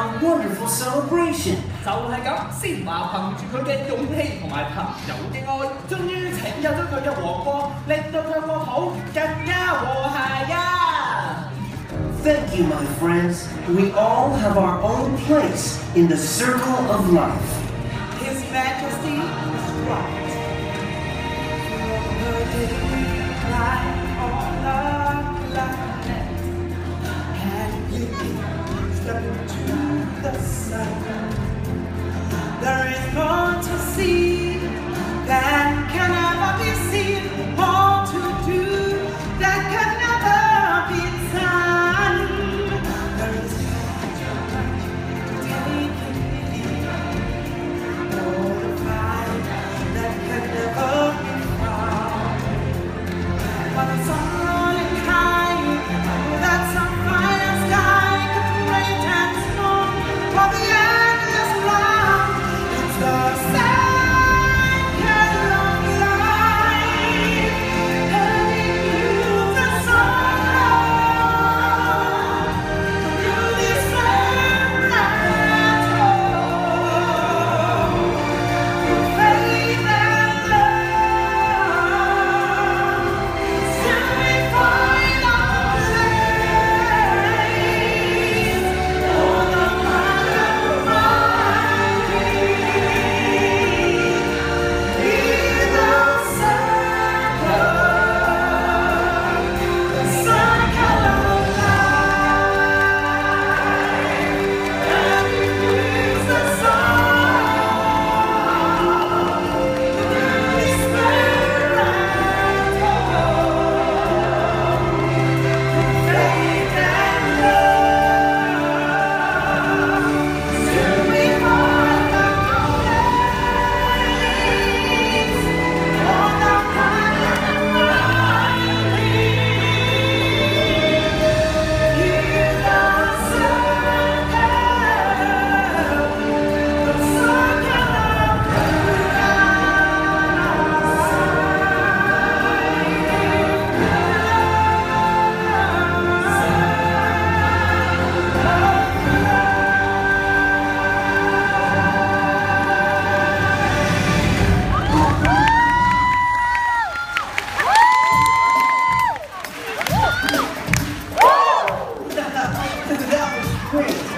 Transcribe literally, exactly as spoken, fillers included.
a wonderful celebration. 就係咁，先華憑住佢嘅勇氣同埋朋友嘅愛，終於拯救咗佢嘅王國，令到佢國土更加和諧啊！ Thank you, my friends. We all have our own place in the circle of life. His Majesty is right. Life on the planet, and you step into the sun. There is more to see than can ever be seen, more to do that can never be done. There is more to take in, all the fight that can never be found. But the sun rolling high, that's a fire sky, could rain and snow, for the endless round. It's the cycle of life, heading you the sun. Through this land at home, through faith and love, still we find our place. Oh, the wonder mighty, be the circle, the circle of life, and it brings the sun through despair and hope, faith and love. Still we find our place on the planet mighty. Hear the circle, the circle of That was great.